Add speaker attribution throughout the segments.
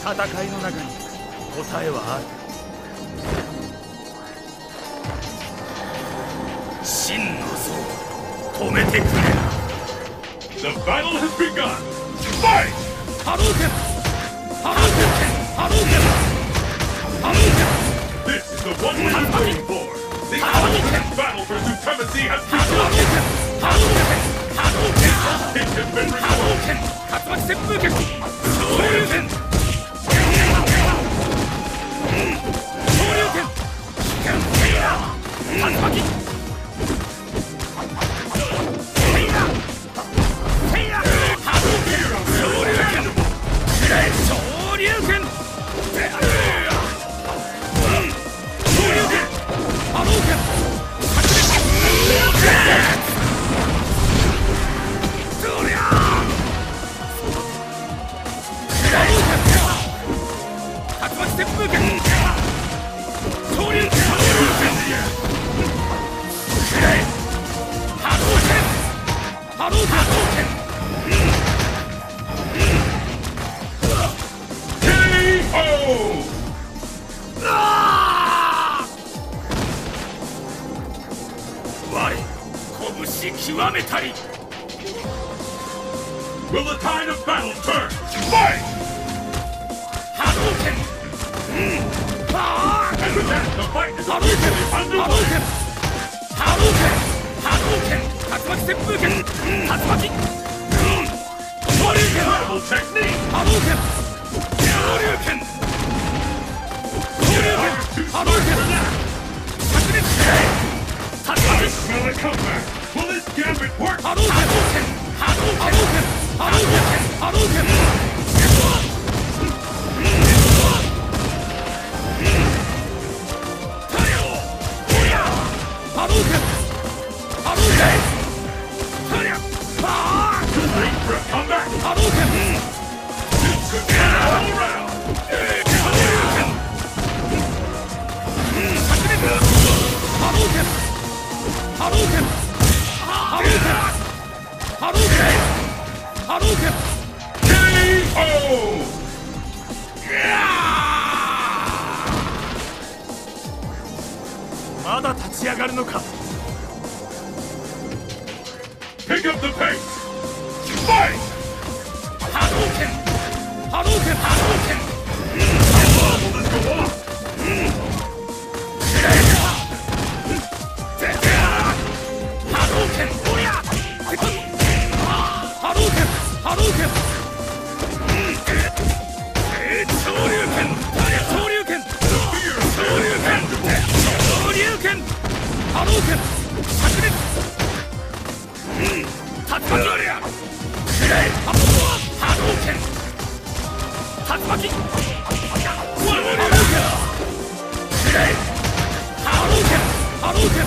Speaker 1: 戦いの中に答えはある。真の像を止めてくれ。
Speaker 2: The battle has begun! Fight!
Speaker 1: Hadouken! Hadouken! Hadouken! Hadouken!
Speaker 2: This is the one we've been waiting for! The ultimate battle for supremacy has begun!
Speaker 1: Hadouken! Hadouken!
Speaker 2: It has been recorded!
Speaker 1: Hadouken! Tatsumaki Senpuken! Shoryuken! Shoryuken! Tatsumaki!
Speaker 2: Will the tide of battle turn? Fight!
Speaker 1: Hadouken!
Speaker 2: And with that, the fight is officially underway!
Speaker 1: Hadouken! Hadouken! Tatsumaki Senpuken! Tatsumaki! Shoryuken!
Speaker 2: Incredible technique!
Speaker 1: Hadouken! Shoryuken! Shoryuken! Hadouken! Tatsumaki!
Speaker 2: Smell a comeback! Will this gambit work?
Speaker 1: Hadouken! Hadouken! Hadouken! Hadouken! Hadouken! Hadouken!
Speaker 2: Too late for a comeback!
Speaker 1: Hadouken!
Speaker 2: This could be all around!
Speaker 1: Hadouken! Hadouken! Hadouken! Hadouken! Hadouken!
Speaker 2: KO! まだ立ち上がるのか Pick up the pace! Fight!
Speaker 1: Hadouken! Hadouken! Hadouken!
Speaker 2: How long will this go on?
Speaker 1: Hadouken! Hadouken! Hadouken! Shoryuken! Shoryuken! Shoryuken! Shoryuken! Hadouken! Tatsumaki! Hadouken! Tatsumaki! Hadouken! Hadouken! Hadouken!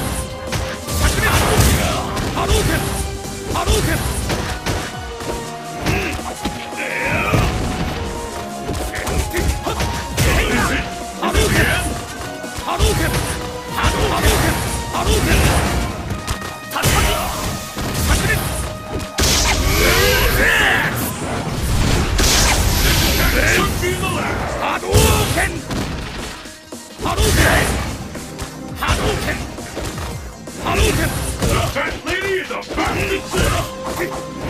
Speaker 1: Hadouken! Hadouken! Hadouken! Hadouken! Hadouken! Tatsumaki!
Speaker 2: Should be the last!
Speaker 1: Hadouken! Hadouken! Hadouken! Hadouken!
Speaker 2: The fat lady is about to sit!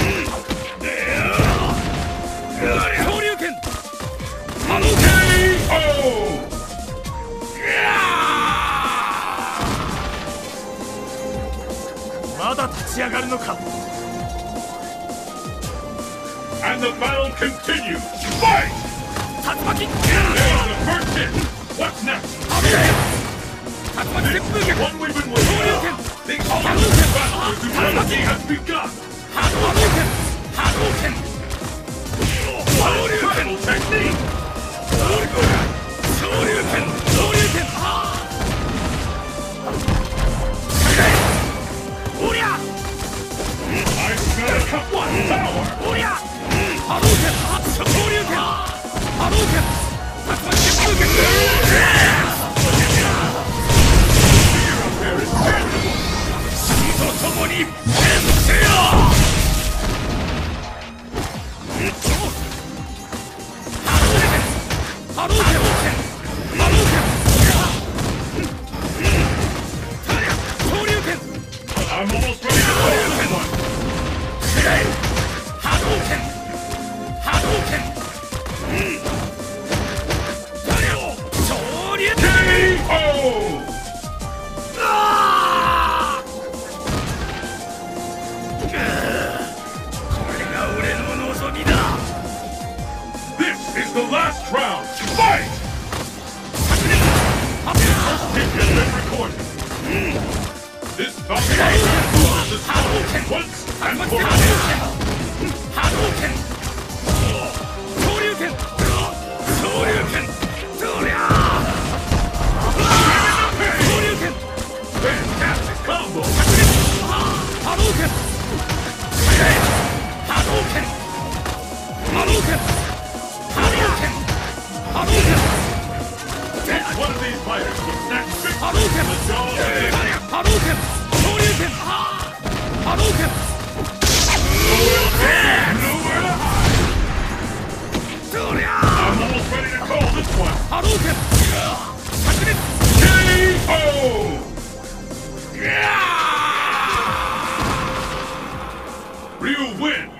Speaker 1: Shoryuken! Hadouken!
Speaker 2: KO! And the battle continues! Fight!
Speaker 1: Tatsumaki!
Speaker 2: There's the first hit! What's next?
Speaker 1: Hadouken! Tatsumaki Senpuken!
Speaker 2: One we've been waiting
Speaker 1: Shoryuken!
Speaker 2: for! The ultimate battle for supremacy has begun!
Speaker 1: Hadouken! Hadouken!
Speaker 2: Incredible technique!
Speaker 1: Shoryuken! Shoryuken! Oria!
Speaker 2: I smell a cup one power!
Speaker 1: Oria! Hadouken! Shoryuken!
Speaker 2: I'm almost ready to call this one. KO! This is the last round. Fight! First hit has been recorded. This bout is the score once and for all. Fantastic combo! Each one of these fighters will snatch victory from the jaws of the nowhere to hide. I'm almost ready to call this one. KO! Ryu wins.